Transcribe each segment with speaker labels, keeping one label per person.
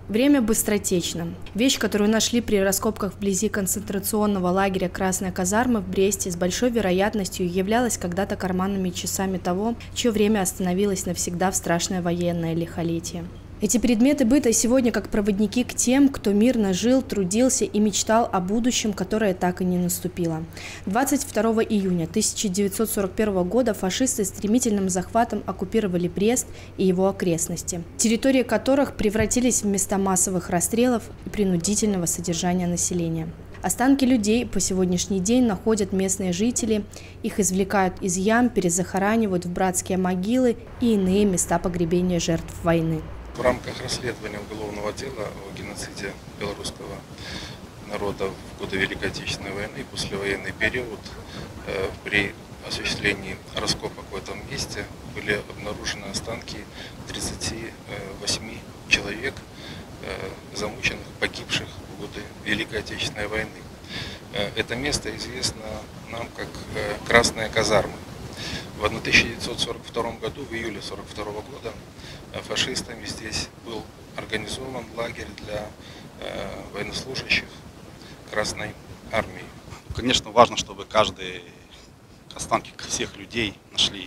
Speaker 1: Время быстротечно. Вещь, которую нашли при раскопках вблизи концентрационного лагеря Красной казармы в Бресте, с большой вероятностью являлась когда-то карманными часами того, чье время остановилось навсегда в страшное военное лихолетие. Эти предметы быта сегодня как проводники к тем, кто мирно жил, трудился и мечтал о будущем, которое так и не наступило. 22 июня 1941 года фашисты стремительным захватом оккупировали Брест и его окрестности, территории которых превратились в места массовых расстрелов и принудительного содержания населения. Останки людей по сегодняшний день находят местные жители, их извлекают из ям, перезахоранивают в братские могилы и иные места погребения жертв войны.
Speaker 2: В рамках расследования уголовного дела о геноциде белорусского народа в годы Великой Отечественной войны и послевоенный период при осуществлении раскопок в этом месте были обнаружены останки 38 человек, замученных, погибших в годы Великой Отечественной войны. Это место известно нам как Красная казарма. В 1942 году, в июле 1942 года, фашистами здесь был организован лагерь для военнослужащих Красной армии.
Speaker 3: Конечно, важно, чтобы останки всех людей нашли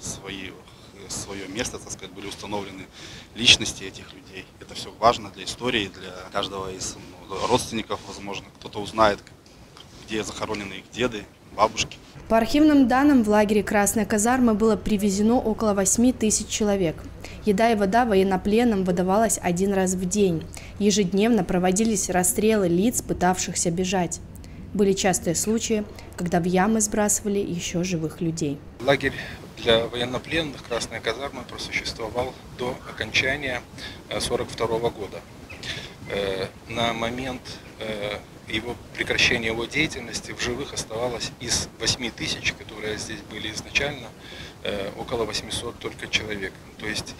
Speaker 3: свое место, так сказать, были установлены личности этих людей. Это все важно для истории, для каждого из родственников, возможно. Кто-то узнает, где захоронены их деды, бабушки.
Speaker 1: По архивным данным, в лагере Красной казармы было привезено около 8 тысяч человек. Еда и вода военнопленным выдавалась один раз в день. Ежедневно проводились расстрелы лиц, пытавшихся бежать. Были частые случаи, когда в ямы сбрасывали еще живых людей.
Speaker 2: Лагерь для военнопленных Красной казармы просуществовал до окончания 1942 года. На момент его прекращения его деятельности в живых оставалось из 8 тысяч, которые здесь были изначально, около 800 только человек. То есть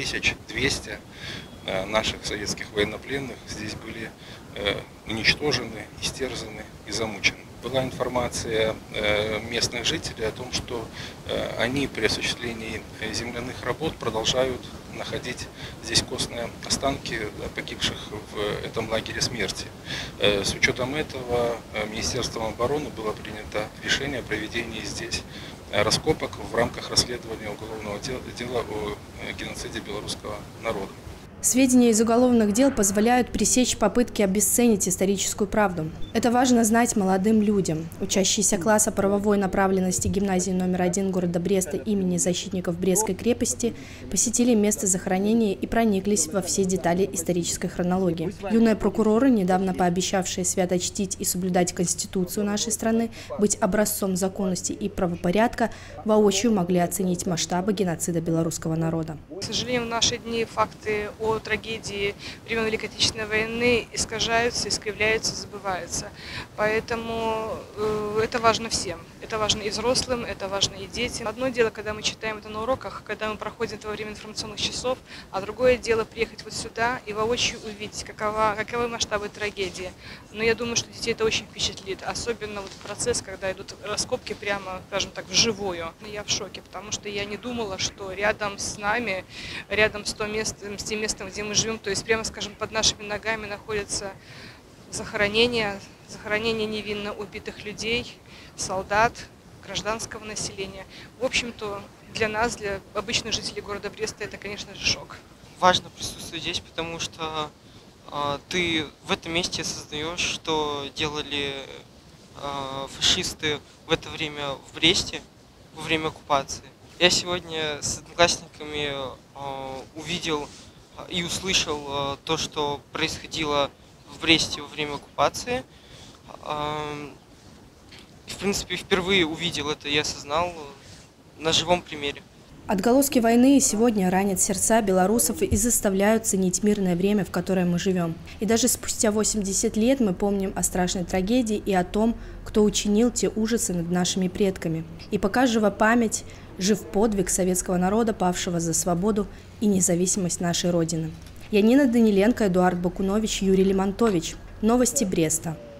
Speaker 2: 7200 наших советских военнопленных здесь были уничтожены, истерзаны и замучены. Была информация местных жителей о том, что они при осуществлении земляных работ продолжают находить здесь костные останки погибших в этом лагере смерти. С учетом этого Министерством обороны было принято решение о проведении здесь раскопок в рамках расследования уголовного дела о геноциде белорусского народа.
Speaker 1: Сведения из уголовных дел позволяют пресечь попытки обесценить историческую правду. Это важно знать молодым людям. Учащиеся класса правовой направленности гимназии номер 1 города Бреста имени защитников Брестской крепости посетили место захоронения и прониклись во все детали исторической хронологии. Юные прокуроры, недавно пообещавшие свято чтить и соблюдать Конституцию нашей страны, быть образцом законности и правопорядка, воочию могли оценить масштабы геноцида белорусского народа.
Speaker 4: К сожалению, в наши дни факты о трагедии времен Великой Отечественной войны искажаются, искривляются, забываются. Поэтому это важно всем. Это важно и взрослым, это важно и детям. Одно дело, когда мы читаем это на уроках, когда мы проходим это во время информационных часов, а другое дело приехать вот сюда и воочию увидеть, каковы масштабы трагедии. Но я думаю, что детей это очень впечатлит, особенно вот процесс, когда идут раскопки прямо, скажем так, вживую. Я в шоке, потому что я не думала, что рядом с нами, рядом с тем местом, где мы живем, то есть прямо, скажем, под нашими ногами находятся захоронения невинно убитых людей, солдат, гражданского населения. В общем-то, для нас, для обычных жителей города Бреста, это, конечно же, шок.
Speaker 5: Важно присутствовать здесь, потому что ты в этом месте осознаешь, что делали фашисты в это время в Бресте, во время оккупации. Я сегодня с одноклассниками увидел и услышал то, что происходило в Бресте во время оккупации. В принципе, впервые увидел это и осознал на живом примере.
Speaker 1: Отголоски войны сегодня ранят сердца белорусов и заставляют ценить мирное время, в котором мы живем. И даже спустя 80 лет мы помним о страшной трагедии и о том, кто учинил те ужасы над нашими предками. И пока жива память, жив подвиг советского народа, павшего за свободу и независимость нашей Родины. Янина Даниленко, Эдуард Бакунович, Юрий Лимонтович. Новости Бреста.